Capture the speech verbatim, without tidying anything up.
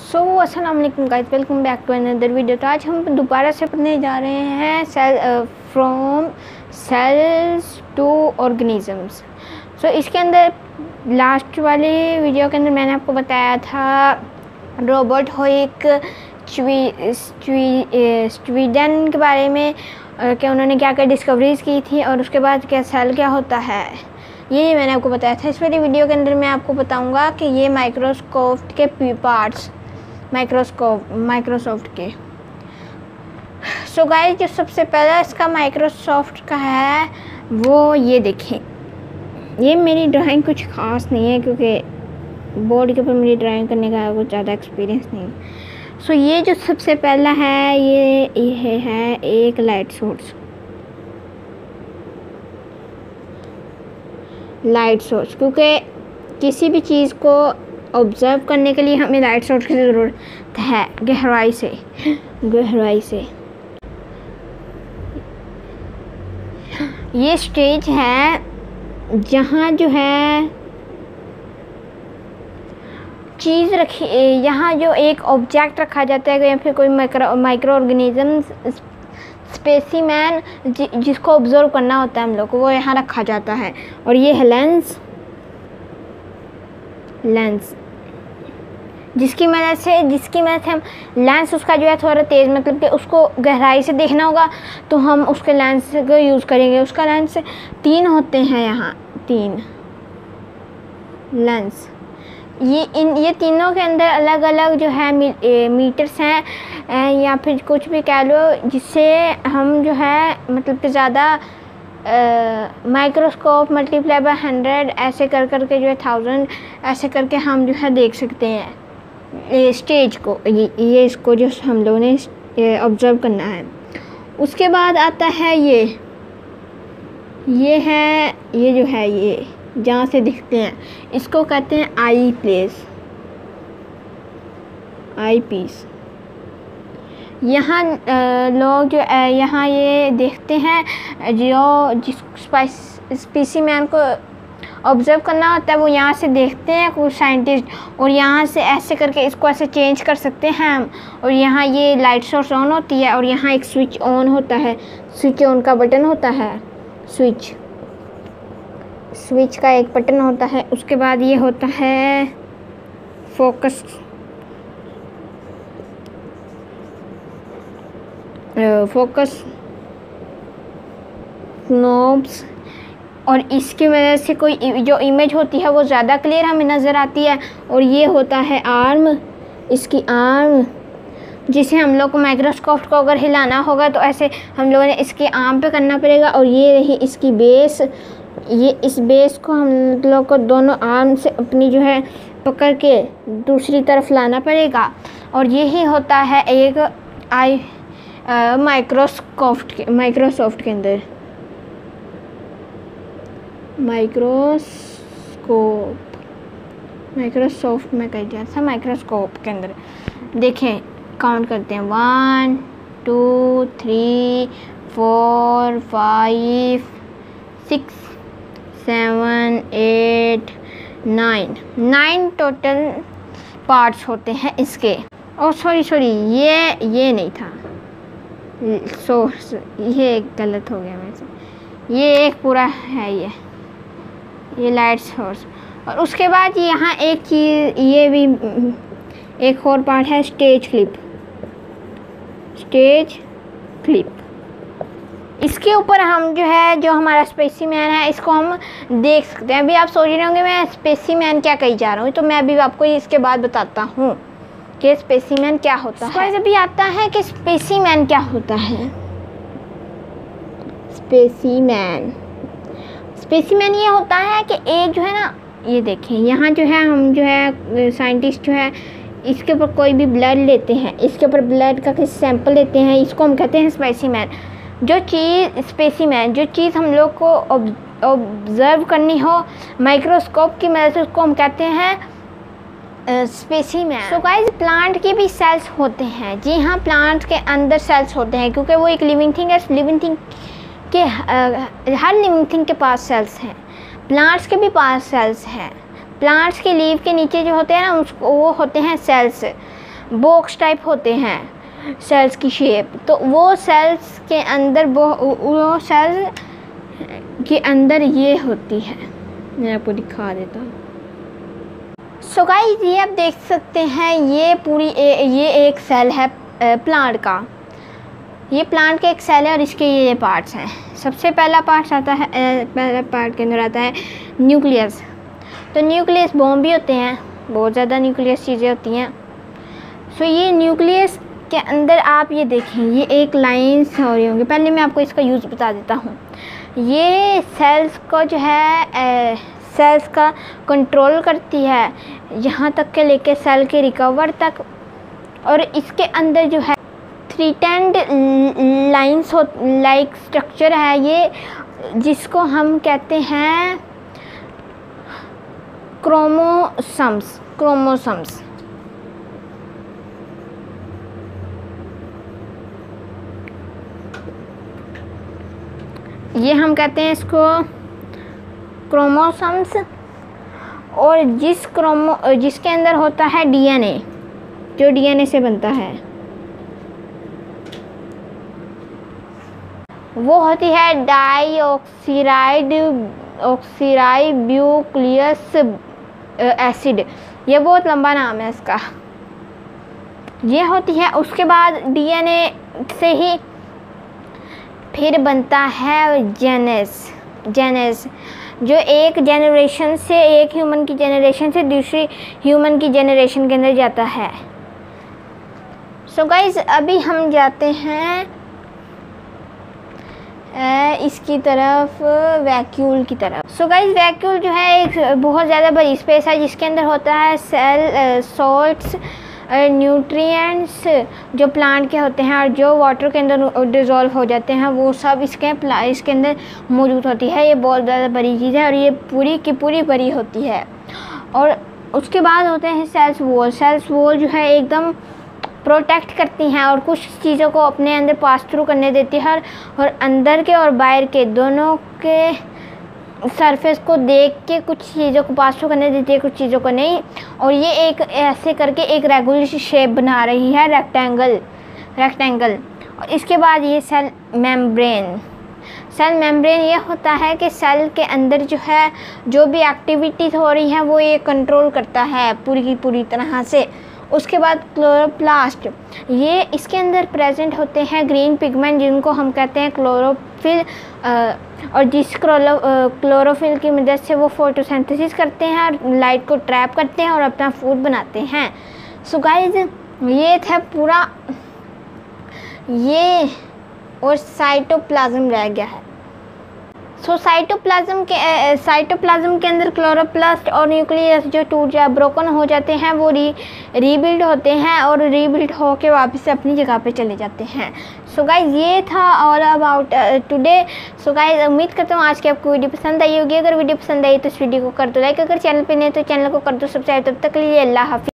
सो अस्सलाम वालेकुम guys, welcome back to another video. तो आज हम दोबारा से पढ़ने जा रहे हैं cell from cells to organisms. So इसके अंदर लास्ट वाले वीडियो के अंदर मैंने आपको बताया था रॉबर्ट हॉयक स्वीडन के बारे में कि उन्होंने क्या क्या डिस्कवरीज की थी और उसके बाद क्या सेल क्या होता है, ये मैंने आपको बताया था। इस वाली वीडियो के अंदर मैं आपको बताऊंगा कि ये माइक्रोस्कोप के पार्ट्स माइक्रोस्कोप माइक्रोसॉफ्ट के। सो so गाइस, जो सबसे पहला इसका माइक्रोसॉफ्ट का है वो ये देखें। ये मेरी ड्राइंग कुछ ख़ास नहीं है क्योंकि बोर्ड के ऊपर मेरी ड्राइंग करने का कुछ ज़्यादा एक्सपीरियंस नहीं। सो so ये जो सबसे पहला है ये ये है एक लाइट सोर्स लाइट सोर्स क्योंकि किसी भी चीज़ को ऑब्ज़र्व करने के लिए हमें लाइट सोर्स की ज़रूरत है गहराई से गहराई से ये स्टेज है जहाँ जो है चीज़ रखी, यहाँ जो एक ऑब्जेक्ट रखा जाता है या फिर कोई माइक्रो माइक्रो ऑर्गेनिज्म स्पेसीमैन जि, जिसको ऑब्जर्व करना होता है हम लोग को, वो यहाँ रखा जाता है। और ये है लेंस लेंस जिसकी मदद से जिसकी मदद से हम लेंस उसका जो है थोड़ा तेज़, मतलब कि उसको गहराई से देखना होगा तो हम उसके लेंस को यूज़ करेंगे। उसका लेंस तीन होते हैं, यहाँ तीन लेंस। ये इन ये तीनों के अंदर अलग अलग जो है मी, ए, मीटर्स हैं या फिर कुछ भी कह लो, जिससे हम जो है मतलब कि ज़्यादा माइक्रोस्कोप मल्टीप्लाई बाय हंड्रेड ऐसे कर कर के जो है थाउजेंड ऐसे करके हम जो है देख सकते हैं ये स्टेज को। ये, ये इसको जो हम लोगों ने ऑब्ज़र्व करना है। उसके बाद आता है ये ये है ये जो है ये जहाँ से दिखते हैं, इसको कहते हैं आई प्लेस आई पीस। यहाँ लोग जो यहाँ ये देखते हैं जो जिस स्पेसीमैन को ऑब्ज़र्व करना होता है वो यहाँ से देखते हैं कुछ साइंटिस्ट, और यहाँ से ऐसे करके इसको ऐसे चेंज कर सकते हैं हम। और यहाँ ये लाइट सोर्स ऑन होती है और यहाँ एक स्विच ऑन होता है, स्विच ऑन का बटन होता है, स्विच स्विच का एक बटन होता है। उसके बाद ये होता है फोकस फोकस नॉब्स, और इसकी वजह से कोई जो इमेज होती है वो ज़्यादा क्लियर हमें नज़र आती है। और ये होता है आर्म, इसकी आर्म जिसे हम लोग को माइक्रोस्कोप को अगर हिलाना होगा तो ऐसे हम लोगों ने इसके आर्म पे करना पड़ेगा। और ये रही इसकी बेस, ये इस बेस को हम लोग को दोनों आर्म से अपनी जो है पकड़ के दूसरी तरफ लाना पड़ेगा। और यही होता है एक आई माइक्रोस्कोप के माइक्रोसॉफ्ट के अंदर माइक्रोस्कोप माइक्रोसॉफ्ट में कह दिया था माइक्रोस्कोप के अंदर। देखें, काउंट करते हैं, one two three four five six seven eight nine nine total parts होते हैं इसके। ओ सॉरी सॉरी ये ये नहीं था, सो ये गलत हो गया मेरे से। ये एक पूरा है, ये ये लाइट सोर्स। और उसके बाद यहाँ एक चीज़ ये भी एक और पार्ट है, स्टेज क्लिप स्टेज क्लिप इसके ऊपर हम जो है जो हमारा स्पेसीमैन है इसको हम देख सकते हैं। अभी आप सोच रहे होंगे मैं स्पेसीमैन क्या कही जा रहा हूँ, तो मैं अभी आपको इसके बाद बताता हूँ कि स्पेसीमैन क्या होता है। अभी आता है कि स्पेसीमैन क्या होता है। स्पेसीमैन स्पेसीमैन ये होता है कि एक जो है ना, ये देखें यहाँ जो है हम जो है साइंटिस्ट जो है इसके ऊपर कोई भी ब्लड लेते हैं, इसके ऊपर ब्लड का किसी सैंपल लेते हैं, इसको हम कहते हैं स्पेसीमैन। जो चीज़ स्पेसीमैन जो चीज़ हम लोग को ऑब्ज़र्व करनी हो माइक्रोस्कोप की मदद से, उसको हम कहते हैं स्पेसीमैन। सो गाइस, प्लांट के भी सेल्स होते हैं। जी हाँ, प्लांट के अंदर सेल्स होते हैं क्योंकि वो एक लिविंग थिंग है। लिविंग थिंग के हर लिविंग थिंग के पास सेल्स हैं, प्लांट्स के भी पास सेल्स हैं। प्लांट्स के लीव के नीचे जो होते हैं ना उसको वो होते हैं सेल्स। बॉक्स टाइप होते हैं सेल्स की शेप, तो वो सेल्स के अंदर वो वो सेल्स के अंदर ये होती है। मैं आपको दिखा देता हूँ। सो गाइस ये आप देख सकते हैं, ये पूरी ए, ये एक सेल है प्लांट का। ये प्लांट का एक सेल है और इसके ये पार्ट्स हैं। सबसे पहला पार्ट आता है, पहला पार्ट के अंदर आता है न्यूक्लियस। तो न्यूक्लियस बॉम्ब भी होते हैं, बहुत ज़्यादा न्यूक्लियस चीज़ें होती हैं। सो ये न्यूक्लियस के अंदर आप ये देखें, ये एक लाइन्स हो रही होंगी। पहले मैं आपको इसका यूज़ बता देता हूँ। ये सेल्स को जो है ए, सेल्स का कंट्रोल करती है, यहाँ तक के लेके सेल के रिकवर तक। और इसके अंदर जो है थ्री टेंड लाइन्स हो लाइक स्ट्रक्चर है ये, जिसको हम कहते हैं क्रोमोसम्स क्रोमोसम्स ये हम कहते हैं इसको क्रोमोसोम्स। और जिस क्रोमो जिसके अंदर होता है डीएनए, जो डीएनए से बनता है, वो होती है डाईऑक्सीराइड ऑक्सीराइब्यूक्लियस एसिड। ये बहुत लंबा नाम है इसका। ये होती है, उसके बाद डीएनए से ही फिर बनता है जेनेस जेनेस जो एक जनरेशन से, एक ह्यूमन की जनरेशन से दूसरी ह्यूमन की जनरेशन के अंदर जाता है। सो so गाइज अभी हम जाते हैं इसकी तरफ, वैक्यूल की तरफ। सो गाइज वैक्यूल जो है एक बहुत ज़्यादा बड़ी स्पेस है, जिसके अंदर होता है सेल सॉल्ट्स न्यूट्रिएंट्स जो प्लांट के होते हैं और जो वाटर के अंदर डिज़ोल्व हो जाते हैं, वो सब इसके इसके अंदर मौजूद होती है। ये बहुत ज़्यादा बड़ी चीज़ है और ये पूरी की पूरी बड़ी होती है। और उसके बाद होते हैं सेल्स वॉल। सेल्स वॉल जो है एकदम प्रोटेक्ट करती हैं और कुछ चीज़ों को अपने अंदर पास थ्रू करने देती है, और अंदर के और बाहर के दोनों के सरफेस को देख के कुछ चीज़ों को पास थ्रू करने देती है, कुछ चीज़ों को नहीं। और ये एक ऐसे करके एक रेगुलर शेप बना रही है, रेक्टेंगल रेक्टेंगल और इसके बाद ये सेल मेम्ब्रेन। सेल मेम्ब्रेन ये होता है कि सेल के अंदर जो है जो भी एक्टिविटीज़ हो रही हैं वो ये कंट्रोल करता है पूरी की पूरी तरह से। उसके बाद क्लोरोप्लास्ट, ये इसके अंदर प्रेजेंट होते हैं ग्रीन पिगमेंट, जिनको हम कहते हैं क्लोरोफिल, और जिस क्लोरोफिल की मदद से वो फोटोसिंथेसिस करते हैं और लाइट को ट्रैप करते हैं और अपना फूड बनाते हैं। सो गाइज ये था पूरा ये, और साइटोप्लाज्म रह गया है। सो so, साइटोप्लाज्म के साइटोप्लाज्म के अंदर क्लोरोप्लास्ट और न्यूक्लियस जो टूट जा ब्रोकन हो जाते हैं, वो री रीबिल्ड होते हैं और रीबिल्ड होके वापस अपनी जगह पे चले जाते हैं। सो so गाइज ये था all about today. So guys उम्मीद करता हूँ आज की आपको वीडियो पसंद आई होगी। अगर वीडियो पसंद आई तो इस वीडियो को कर दो लाइक, अगर चैनल पे नहीं तो चैनल को कर दो सब्सक्राइब। तब तक के लिए अल्लाह हाफिज़।